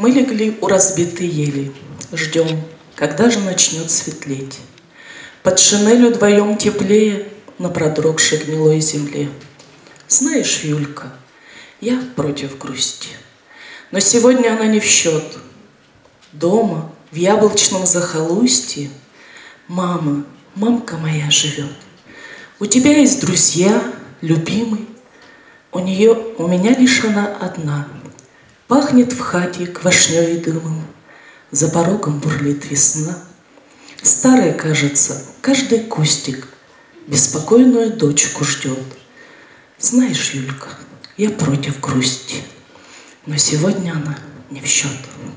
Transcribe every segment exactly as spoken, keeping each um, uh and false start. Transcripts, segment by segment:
Мы легли у разбитой ели, ждем, когда же начнет светлеть. Под шинелью вдвоем теплее на продрогшей гнилой земле. Знаешь, Юлька, я против грусти, но сегодня она не в счет. Дома, в яблочном захолустье, мама, мамка моя живет. У тебя есть друзья, любимый, у нее, у меня лишь она одна. Пахнет в хате квашней и дымом, за порогом бурлит весна. Старый, кажется, каждый кустик беспокойную дочку ждет. Знаешь, Юлька, я против грусти, но сегодня она не в счет.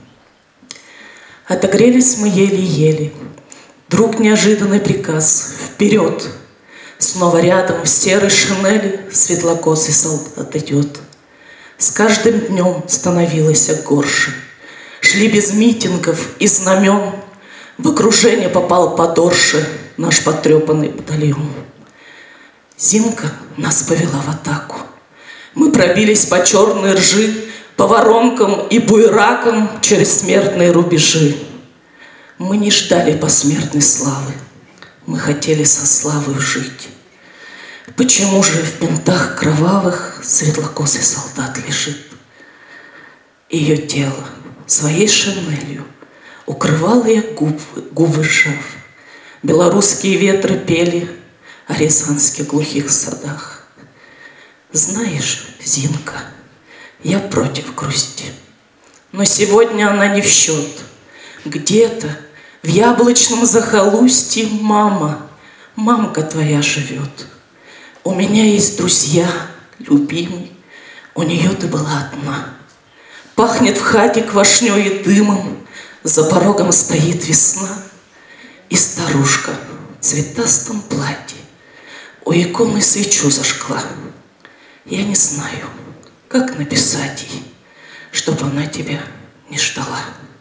Отогрелись мы еле-еле. Вдруг неожиданный приказ: вперед! Снова рядом в серой шинели светлокосый солдат идет. С каждым днем становилось горше. Шли без митингов и знамен. В окружение попал подорше наш потрепанный батальон. Зинка нас повела в атаку. Мы пробились по черной ржи, по воронкам и буеракам через смертные рубежи. Мы не ждали посмертной славы, мы хотели со славой жить. Почему же в бинтах кровавых светлокосый солдат лежит? Ее тело своей шинелью укрывал я губы, губы сжав. Белорусские ветры пели о рязанских глухих садах. Знаешь, Зинка, я против грусти, но сегодня она не в счет. Где-то в яблочном захолустье мама, мамка твоя живет. У меня есть друзья, любимый, у нее ты была одна. Пахнет в хате квашней и дымом, за порогом стоит весна. И старушка в цветастом платье у иконы свечу зажгла. Я не знаю, как написать ей, чтоб она тебя не ждала.